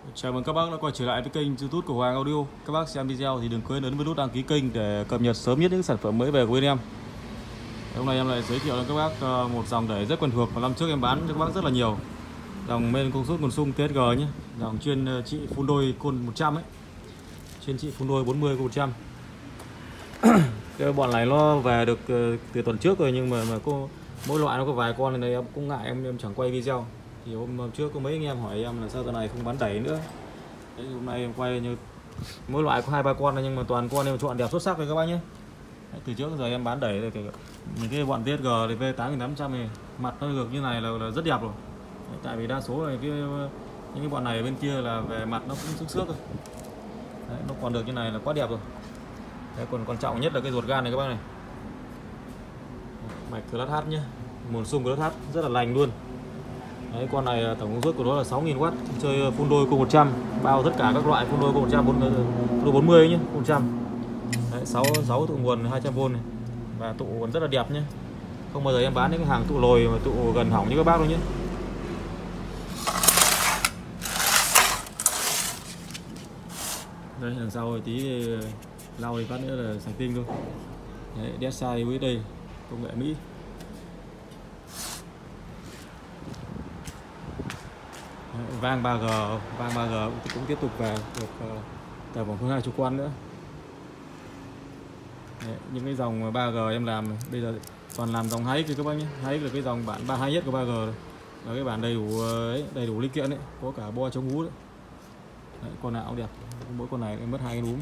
Chào mừng các bác đã quay trở lại với kênh YouTube của Hoàng Audio. Các bác xem video thì đừng quên ấn vào nút đăng ký kênh để cập nhật sớm nhất những sản phẩm mới về của bên em. Hôm nay em lại giới thiệu cho các bác một dòng đẩy rất quen thuộc và năm trước em bán cho các bác rất là nhiều. Dòng men công suất nguồn sung TSG nhé, dòng chuyên trị phun đôi côn 100 ấy. Chuyên trị phun đôi 40 côn 100. Cái bọn này nó về được từ tuần trước rồi, nhưng mà mỗi loại nó có vài con này em cũng ngại em chẳng quay video. Thì hôm trước có mấy anh em hỏi em là sao tuần này không bán đẩy nữa. Đấy, hôm nay em quay như mỗi loại có 2-3 con nhưng mà toàn con em chọn đẹp xuất sắc rồi các bác nhé. Đấy, từ trước giờ em bán đẩy thì những cái bọn TSG thì V8800 này mặt nó được như này là rất đẹp rồi. Đấy, tại vì đa số này những cái bọn này ở bên kia là về mặt nó cũng xước rồi. Đấy, nó còn được như này là quá đẹp rồi. Đấy, còn quan trọng nhất là cái ruột gan này các bác này, mạch CLH nhé, nguồn sung CLH rất là lành luôn. Đấy, con này tổng công suất của nó là 6000W, chơi phun đôi côn 100, bao tất cả các loại phun đôi côn 100, phun đôi 40 nhé, 100. Đấy, 6 tụ nguồn 200V này, và tụ còn rất là đẹp nhé. Không bao giờ em bán những hàng tụ lồi mà tụ gần hỏng như các bác đâu nhé. Đây đằng sau rồi tí lau thì phát nữa là sạch tinh thôi. Đấy, DSi với đây công nghệ Mỹ. Vang 3G cũng tiếp tục về được tầm khoảng hơn 20 con nữa. Đấy, những cái dòng 3G em làm bây giờ toàn làm dòng HX các bác nhé. HX là cái dòng bản 32 nhất của 3G rồi. Là cái bản đầy đủ linh kiện đấy, có cả bo chống hú đấy. Đấy, con nào cũng đẹp, mỗi con này em mất 2 cái núm.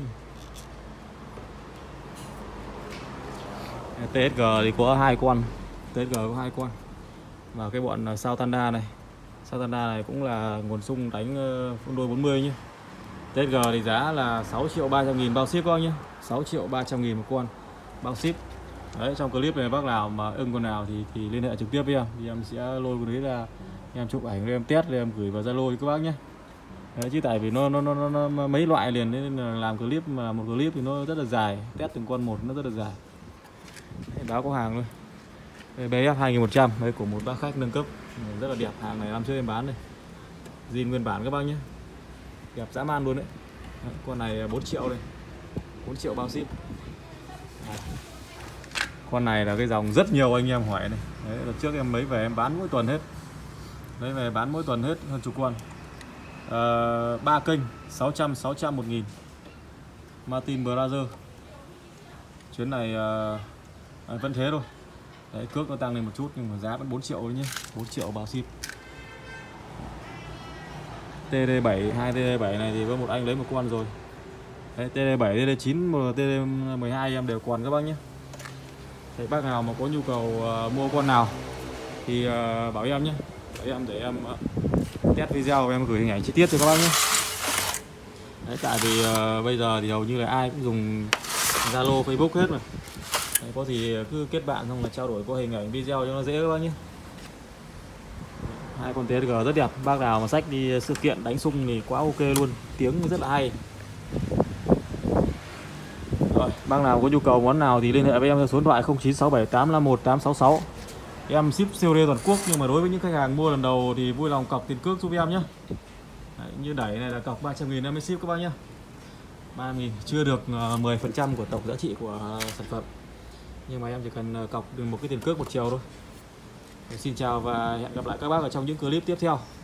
TSG thì có 2 con, TSG có 2 con. Và cái bọn sao Tanda này, sao Tanda này cũng là nguồn sung đánh phun đôi 40 nhé. TSG thì giá là 6.300.000 bao ship các nhé, 6.300.000 một con bao ship. Đấy, trong clip này bác nào mà ưng con nào thì liên hệ trực tiếp với em, thì em sẽ lôi con đấy ra, em chụp ảnh rồi em test rồi em gửi vào Zalo cho các bác nhé. Đấy, chứ tại vì nó mấy loại liền nên là làm clip mà một clip thì nó rất là dài, test từng con một nó rất là dài. Đấy, báo có hàng thôi. BF 2100 đây của một bác khách nâng cấp rất là đẹp, hàng này năm trước em bán đây, zin nguyên bản các bác nhé, đẹp dã man luôn đấy. Đấy, con này 4 triệu đây, 4 triệu bao ship. Đấy. Con này là cái dòng rất nhiều anh em hỏi này. Đấy, đợt trước em lấy về em bán mỗi tuần hết, lấy về bán mỗi tuần hết hơn chục con. 3 kênh 600 1.000 Martin Brother. Chuyến này vẫn thế thôi. Đấy, cước nó tăng lên một chút nhưng mà giá vẫn 4 triệu đấy nhé, 4 triệu bao ship. TD7, 2 TD7 này thì có một anh lấy một con rồi. Đấy, TD7, TD9, TD12 em đều còn các bác nhé. Đấy, bác nào mà có nhu cầu mua con nào thì bảo em nhé, bảo em để em test video và em gửi hình ảnh chi tiết cho các bác nhé. Đấy, tại vì bây giờ thì hầu như là ai cũng dùng Zalo, Facebook hết rồi. Đấy, có gì cứ kết bạn xong là trao đổi qua hình ảnh video cho nó dễ các bác nhé. Hai con TSG rất đẹp, bác nào mà xách đi sự kiện đánh sung thì quá ok luôn, tiếng rất là hay. Rồi, bác nào có nhu cầu món nào thì liên hệ với em theo số điện thoại 0967851866. Em ship COD toàn quốc, nhưng mà đối với những khách hàng mua lần đầu thì vui lòng cọc tiền cước giúp em nhé. Đấy, như đẩy này là cọc 300.000 em mới ship các bác nhé. 3.000 chưa được 10% của tổng giá trị của sản phẩm, nhưng mà em chỉ cần cọc được một cái tiền cước một chiều thôi. Xin chào và hẹn gặp lại các bác ở trong những clip tiếp theo.